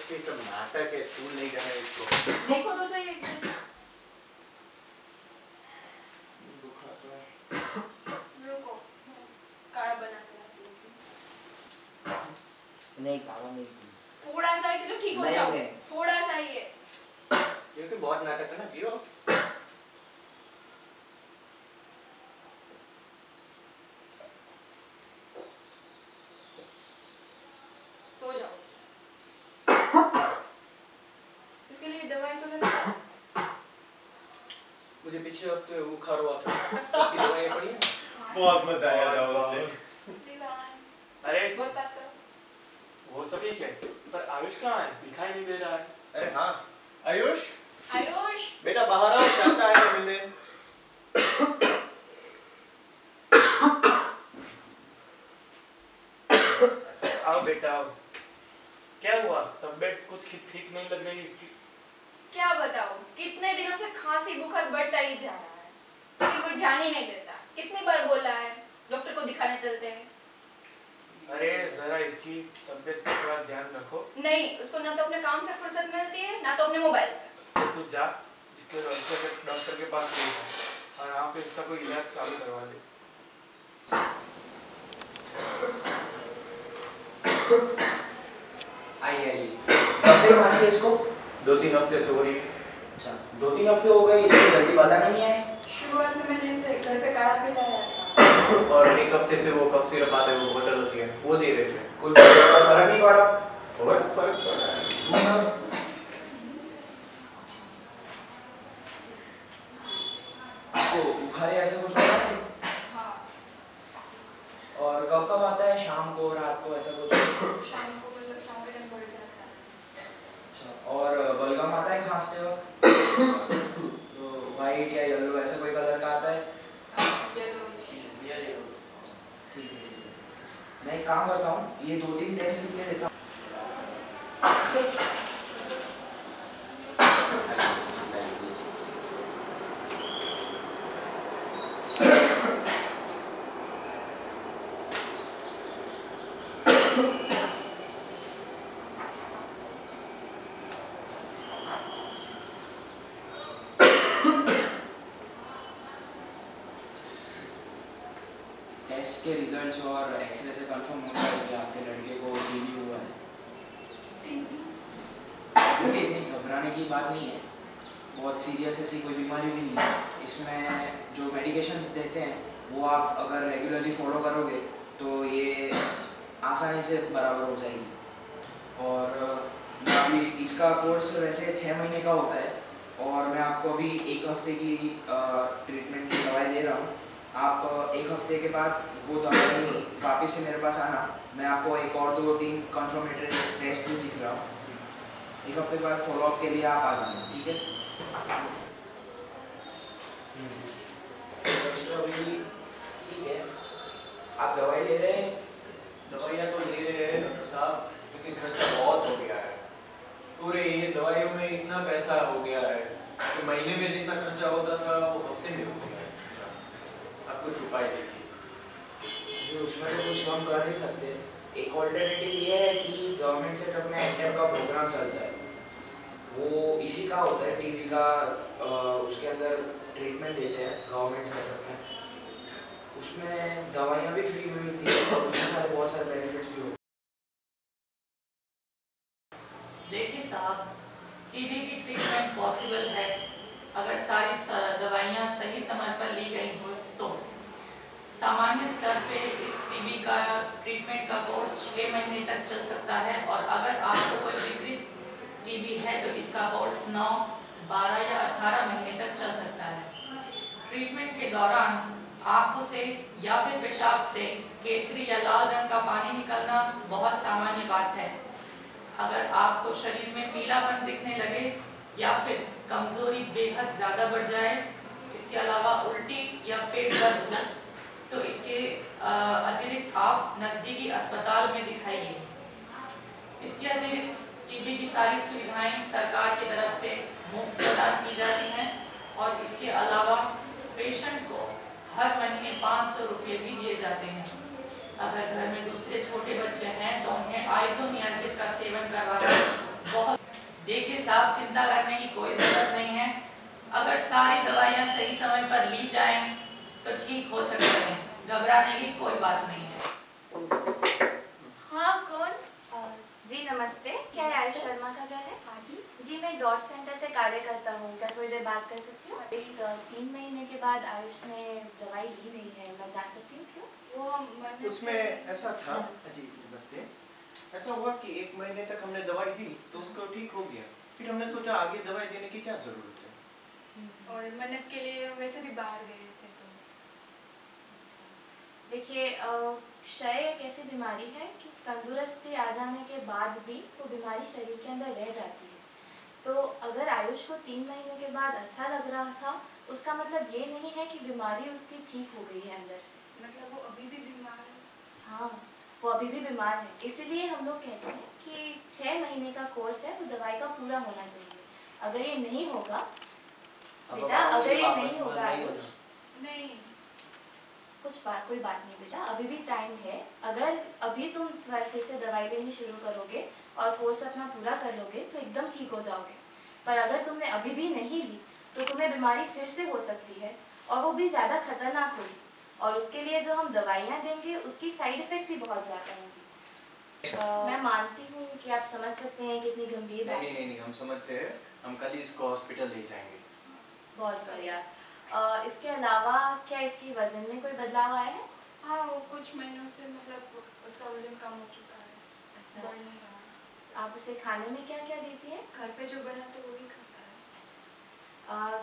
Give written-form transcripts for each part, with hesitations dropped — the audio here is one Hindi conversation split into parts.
ये सब नाटक है, स्कूल नहीं जाना है इसको। देखो तो सही है। रुको, काढ़ा बना के लाती हूँ। नहीं काढ़ा नहीं। थोड़ा सा ही तो ठीक हो जाओगे। थोड़ा सा ही है। क्योंकि बहुत नाटक है ना, पियो। सो जाओ। इसके लिए दवाई तो लेना। मुझे पिछले हफ्ते बुखार हुआ था, उसकी दवाई पड़ी है। बहुत मजा आया था उस दिन। अरे बहुत पास करो। वो सब ठीक है, पर आयुष कहाँ है? दिखाई नहीं दे रहा है। अरे हाँ, आयुष। आयुष। बेटा बाहर आओ, चाचा आए हैं मिलने। आओ बेटा आओ। क्या हुआ? तबीयत कुछ ठीक नहीं लग रही इसकी। क्या बताओ, कितने दिनों से खांसी बुखार बढ़ता ही जा रहा है, लेकिन कोई ध्यान ही नहीं देता। कितनी बार बोला है डॉक्टर को दिखाने चलते हैं। अरे जरा इसकी तबीयत पर थोड़ा ध्यान रखो। नहीं, उसको ना तो अपने काम से फुर्सत मिलती है, ना तो अपने मोबाइल से। तू जा इसके डॉक्टर के पास ले जा और यहाँ पे इसका कोई इलाज चालू करवा दे। आइए कब से खांसी है इसको? 2-3 हफ्ते से हो रही है। अच्छा 2-3 हफ्ते हो गए, इसको जल्दी पता नहीं है। शुरुआत में मैंने इसे घर पे काढ़ा पिलाया था। और 1 हफ्ते से वो कफ सिरप आते हैं, वो बोतल होती है, वो दे रहे थे। कोई फर्क नहीं पड़ा? और फर्क पड़ा है। आपको बुखार है ऐसा कुछ हो रहा है? हाँ। और कब कब आता है? शाम को, रात को, ऐसा कुछ? शाम को, मतलब शाम के टाइम बढ़ जाता है। अच्छा, और बलगम आता है खांसते वक्त? तो वाइट या येलो ऐसा कोई कलर का आता है? येलो। मैं एक काम करता हूँ, ये 2-3 टेस्ट लिख के देता हूँ। टेस्ट के रिजल्ट्स और एक्सरे से कंफर्म होता है कि आपके लड़के को टीबी हुआ है। क्योंकि इतनी घबराने की बात नहीं है, बहुत सीरियस ऐसी कोई बीमारी भी नहीं है। इसमें जो मेडिकेशंस देते हैं वो आप अगर रेगुलरली फॉलो करोगे तो ये आसानी से बराबर हो जाएगी। और अभी इसका कोर्स वैसे 6 महीने का होता है और मैं आपको अभी 1 हफ्ते की ट्रीटमेंट की दवाई दे रहा हूँ। आप 1 हफ्ते के बाद वो दवाई वापस से मेरे पास आना, मैं आपको एक और 2-3 कंफर्मेटरी टेस्ट भी दिख रहा हूँ। 1 हफ्ते बाद फॉलोअप के लिए आप आ जाना, ठीक है? अभी ठीक है, आप दवाई ले रहे हैं? दवाइयाँ तो ले रहे हैं डॉक्टर साहब, लेकिन खर्चा बहुत हो गया है। पूरे ये दवाइयों में इतना पैसा हो गया है कि महीने में जितना खर्चा होता था वो हफ्ते में हो गया है। आप कुछ उपाय देखिए। उसमें तो कुछ हम कर नहीं सकते। एक ऑल्टरनेटिव ये है कि गवर्नमेंट सेटअप में एंटेम का प्रोग्राम चलता है, वो इसी का होता है, टीबी का। उसके अंदर ट्रीटमेंट देते हैं गवर्नमेंट सेटअप में, उसमें दवाइयाँ भी फ्री में मिलती है और उसमें बहुत सारे बेनिफिट्स भी होते हैं। देखिए साहब, टीबी की ट्रीटमेंट पॉसिबल है अगर सारी दवाइयाँ सही समय पर ली गई हो तो। सामान्य स्तर पे इस टीबी का ट्रीटमेंट का कोर्स 6 महीने तक चल सकता है और अगर आपको कोई विपरीत टीबी है तो इसका कोर्स 9, 12 या 18 महीने तक चल सकता है। ट्रीटमेंट के दौरान आँखों से या फिर पेशाब से केसरी या लाल रंग का पानी निकलना बहुत सामान्य बात है। अगर आपको शरीर में पीलापन दिखने लगे या फिर कमजोरी बेहद ज़्यादा बढ़ जाए, इसके अलावा उल्टी या पेट दर्द हो तो इसके अतिरिक्त आप नज़दीकी अस्पताल में दिखाइए। इसके अतिरिक्त टीबी की सारी सुविधाएं सरकार की तरफ से मुफ्त प्रदान की जाती हैं और इसके अलावा पेशेंट को हर महीने 500 रुपये भी दिए जाते हैं। अगर घर में दूसरे छोटे बच्चे हैं तो उन्हें आइसोनियासिड का सेवन करवाना देखिए साहब, चिंता करने की कोई ज़रूरत नहीं है। अगर सारी दवाइयाँ सही समय पर ली जाएं तो ठीक हो सकते हैं। घबराने की कोई बात नहीं है। हाँ, कौन? जी नमस्ते, क्या ये आयुष शर्मा का घर है? हाँ जी, मैं डॉट सेंटर से कार्य करता हूँ। क्या थोड़ी देर बात कर सकती हूँ? 3 महीने के बाद आयुष ने दवाई ली नहीं है, मैं जान सकती हूँ क्यों? वो मन्नत उसमें ऐसा था जी, नमस्ते। ऐसा हुआ कि 1 महीने तक हमने दवाई दी तो उसको ठीक हो गया। फिर हमने सोचा आगे दवाई देने की क्या जरूरत है। और मन्नत के लिए वैसे भी बाहर गए थे तो। देखिए, क्षय एक ऐसी बीमारी है कि तंदुरुस्ती आ जाने के बाद भी वो बीमारी शरीर के अंदर रह जाती है। तो अगर आयुष को 3 महीने के बाद अच्छा लग रहा था, उसका मतलब ये नहीं है कि बीमारी उसकी ठीक हो गई है अंदर से। मतलब वो अभी भी बीमार है? हाँ, वो अभी भी बीमार है। इसीलिए हम लोग कहते हैं कि 6 महीने का कोर्स है, वो दवाई का पूरा होना चाहिए। अगर ये नहीं होगा बेटा, अगर ये नहीं होगा आयुष, नहीं, कोई बात नहीं बेटा, अभी भी टाइम है। अगर अभी तुम फिर से दवाई लेनी शुरू करोगे और कोर्स अपना पूरा कर लोगे तो एकदम ठीक हो जाओगे। पर अगर तुमने अभी भी नहीं ली तो तुम्हें बीमारी फिर से हो सकती है और वो भी ज़्यादा खतरनाक होगी। और उसके लिए जो हम दवाइयाँ देंगे उसकी साइड इफ़ेक्ट्स भी बहुत ज़्यादा होंगी। मैं मानती हूँ कि आप समझ सकते हैं कितनी गंभीर बात है। नहीं, हम समझते हैं। हम कल ही इसको हॉस्पिटल ले जाएंगे। बहुत बढ़िया। इसके अलावा क्या इसकी वजन में कोई बदलाव आया है? हाँ, वो कुछ महीनों से मतलब उसका वजन कम हो चुका है। अच्छा, बढ़ नहीं रहा। आप उसे खाने में क्या क्या देती हैं? घर पे जो बनाते वो ही खाता है।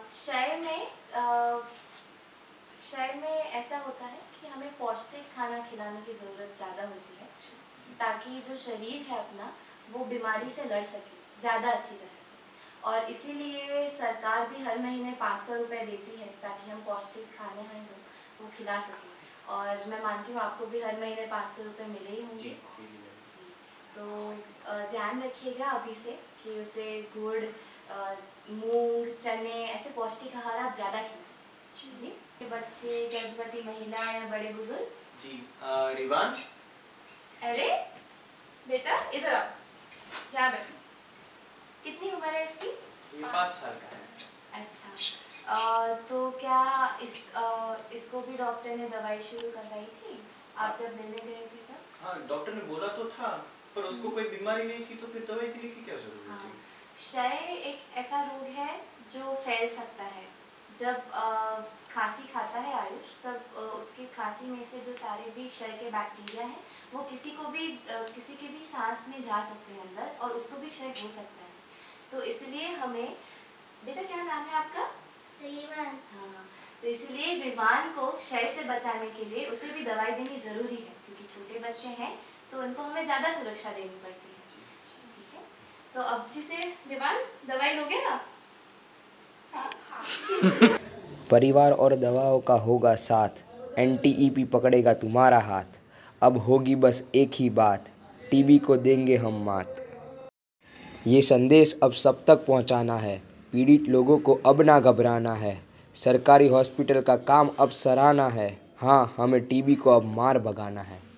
क्षय में ऐसा होता है कि हमें पौष्टिक खाना खिलाने की ज़रूरत ज़्यादा होती है ताकि जो शरीर है अपना वो बीमारी से लड़ सके ज़्यादा अच्छी तरह से। और इसीलिए सरकार भी हर महीने 500 रुपये देती है ताकि हम पौष्टिक खाने हैं जो वो खिला सकें। और मैं मानती हूँ आपको भी हर महीने 500 रुपये मिले ही होंगे। जी, तो ध्यान रखिएगा अभी से कि उसे गुड़, मूंग, चने ऐसे पौष्टिक आहार आप ज़्यादा खिलाएं। जी, बच्चे, गर्भवती महिला या बड़े बुजुर्ग? जी, रिवान। अरे बेटा, इधर आओ, यहाँ बैठो। कितनी उम्र है इसकी? ये 5 साल का है। अच्छा, तो क्या इसको भी डॉक्टर ने दवाई शुरू करवाई थी आप जब मिलने गए थे तब? हाँ, डॉक्टर ने बोला तो था, पर उसको कोई बीमारी नहीं थी तो फिर दवाई देने की क्या जरूरत हाँ, थी। क्षय एक ऐसा रोग है जो फैल सकता है। जब खांसी खाता है आयुष, तब उसकी खांसी में से जो सारे भी क्षय के बैक्टीरिया हैं वो किसी के भी सांस में जा सकते हैं अंदर और उसको भी क्षय हो सकता है। तो इसलिए हमें, बेटा क्या नाम है आपका? रिवान। हाँ, तो इसलिए रिवान को क्षय से बचाने के लिए उसे भी दवाई देनी ज़रूरी है क्योंकि छोटे बच्चे हैं तो उनको हमें ज़्यादा सुरक्षा देनी पड़ती है। ठीक है, तो अब से रिवान दवाई लोगे ना? हाँ। परिवार और दवाओं का होगा साथ, NTEP पकड़ेगा तुम्हारा हाथ। अब होगी बस एक ही बात, TB को देंगे हम मात। ये संदेश अब सब तक पहुंचाना है, पीड़ित लोगों को अब ना घबराना है। सरकारी हॉस्पिटल का काम अब सराहना है, हाँ हमें TB को अब मार भगाना है।